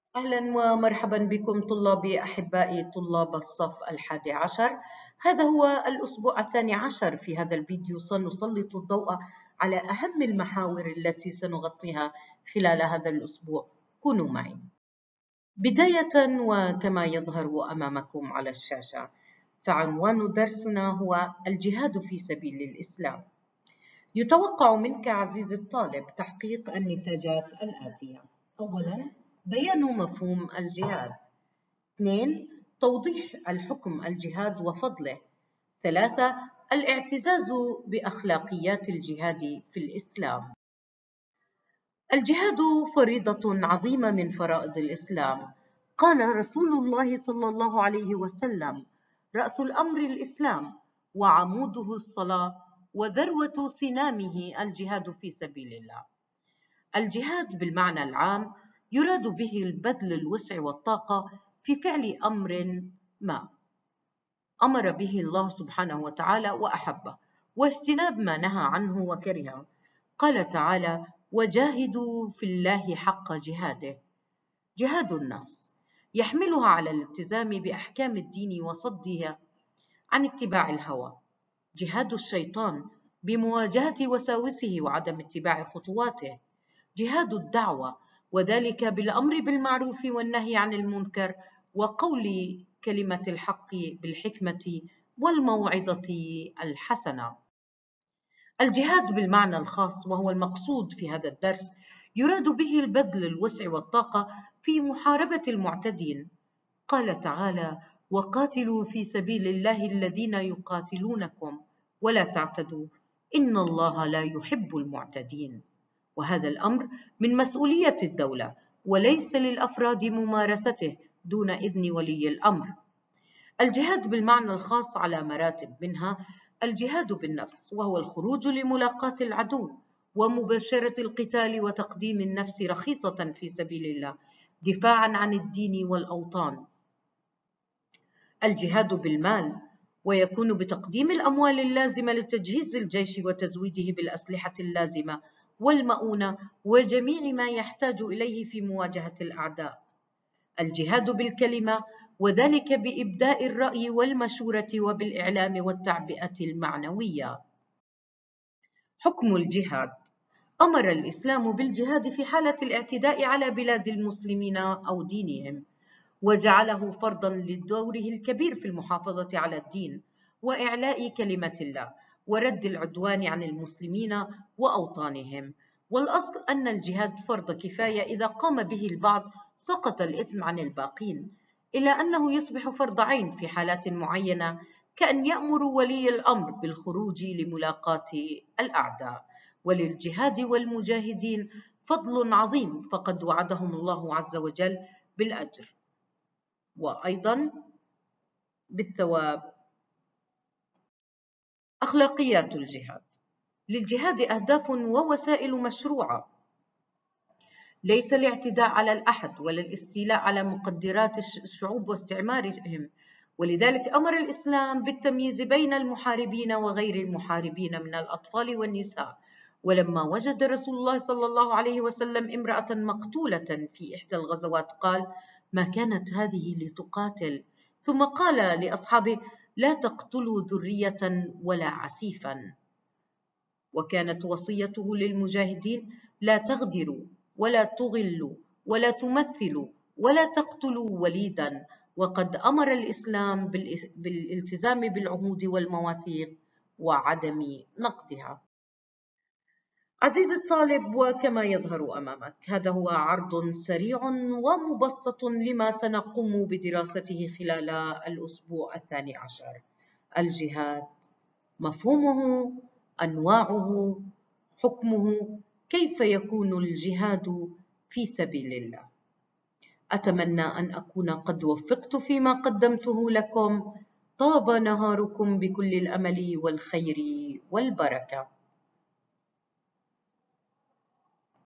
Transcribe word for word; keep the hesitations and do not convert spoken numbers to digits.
أهلا ومرحبا بكم طلابي أحبائي طلاب الصف الحادي عشر. هذا هو الأسبوع الثاني عشر. في هذا الفيديو سنسلط الضوء على أهم المحاور التي سنغطيها خلال هذا الأسبوع. كونوا معي. بداية وكما يظهر أمامكم على الشاشة، فعنوان درسنا هو الجهاد في سبيل الإسلام. يتوقع منك عزيزي الطالب تحقيق النتاجات الآتية: أولاً، بيان مفهوم الجهاد. اثنين، توضيح الحكم الجهاد وفضله. ثلاثة، الاعتزاز بأخلاقيات الجهاد في الإسلام. الجهاد فريضة عظيمة من فرائض الإسلام. قال رسول الله صلى الله عليه وسلم: رأس الأمر الإسلام، وعموده الصلاة، وذروة سنامه الجهاد في سبيل الله. الجهاد بالمعنى العام يراد به البذل الوسع والطاقة في فعل أمر ما أمر به الله سبحانه وتعالى وأحبه، واجتناب ما نهى عنه وكرهه. قال تعالى: وجاهدوا في الله حق جهاده. جهاد النفس يحملها على الالتزام بأحكام الدين وصدها عن اتباع الهوى. جهاد الشيطان بمواجهة وساوسه وعدم اتباع خطواته. جهاد الدعوة، وذلك بالأمر بالمعروف والنهي عن المنكر وقول كلمة الحق بالحكمة والموعظة الحسنة. الجهاد بالمعنى الخاص وهو المقصود في هذا الدرس يراد به البذل الوسع والطاقة في محاربة المعتدين. قال تعالى: وقاتلوا في سبيل الله الذين يقاتلونكم ولا تعتدوا إن الله لا يحب المعتدين. وهذا الأمر من مسؤولية الدولة، وليس للأفراد ممارسته دون إذن ولي الأمر. الجهاد بالمعنى الخاص على مراتب، منها الجهاد بالنفس، وهو الخروج لملاقاة العدو ومباشرة القتال وتقديم النفس رخيصة في سبيل الله دفاعا عن الدين والأوطان. الجهاد بالمال، ويكون بتقديم الأموال اللازمة لتجهيز الجيش وتزويده بالأسلحة اللازمة والمؤونة وجميع ما يحتاج إليه في مواجهة الأعداء. الجهاد بالكلمة، وذلك بإبداء الرأي والمشورة وبالإعلام والتعبئة المعنوية. حكم الجهاد: أمر الإسلام بالجهاد في حالة الاعتداء على بلاد المسلمين أو دينهم، وجعله فرضاً لدوره الكبير في المحافظة على الدين وإعلاء كلمة الله ورد العدوان عن المسلمين وأوطانهم. والأصل أن الجهاد فرض كفاية، إذا قام به البعض سقط الإثم عن الباقين، إلا أنه يصبح فرض عين في حالات معينة، كأن يأمر ولي الأمر بالخروج لملاقاة الأعداء. وللجهاد والمجاهدين فضل عظيم، فقد وعدهم الله عز وجل بالأجر وأيضا بالثواب. أخلاقيات الجهاد: للجهاد أهداف ووسائل مشروعة، ليس الاعتداء على الأحد ولا الاستيلاء على مقدرات الشعوب واستعمارهم. ولذلك أمر الإسلام بالتمييز بين المحاربين وغير المحاربين من الأطفال والنساء. ولما وجد رسول الله صلى الله عليه وسلم امرأة مقتولة في إحدى الغزوات قال: ما كانت هذه لتقاتل. ثم قال لأصحابه: لا تقتلوا ذرية ولا عسيفا. وكانت وصيته للمجاهدين: لا تغدروا ولا تغلوا ولا تمثلوا ولا تقتلوا وليدا. وقد أمر الإسلام بالالتزام بالعهود والمواثيق وعدم نقضها. عزيزي الطالب، وكما يظهر أمامك، هذا هو عرض سريع ومبسط لما سنقوم بدراسته خلال الأسبوع الثاني عشر. الجهاد، مفهومه، أنواعه، حكمه، كيف يكون الجهاد في سبيل الله. أتمنى أن أكون قد وفقت فيما قدمته لكم. طاب نهاركم بكل الأمل والخير والبركة.